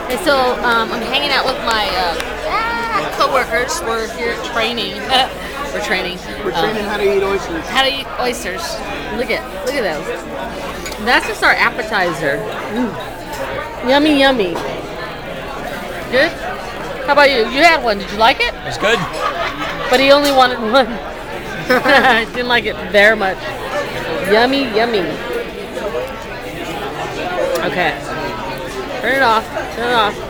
And so I'm hanging out with my co-workers. We're here training. We're training. We're training how to eat oysters. How to eat oysters. Look at those. That's just our appetizer. Yummy, yummy. Good? How about you? You had one. Did you like it? It's good. But he only wanted one. Didn't like it very much. Yummy, yummy. Okay. Turn it off. Turn it off.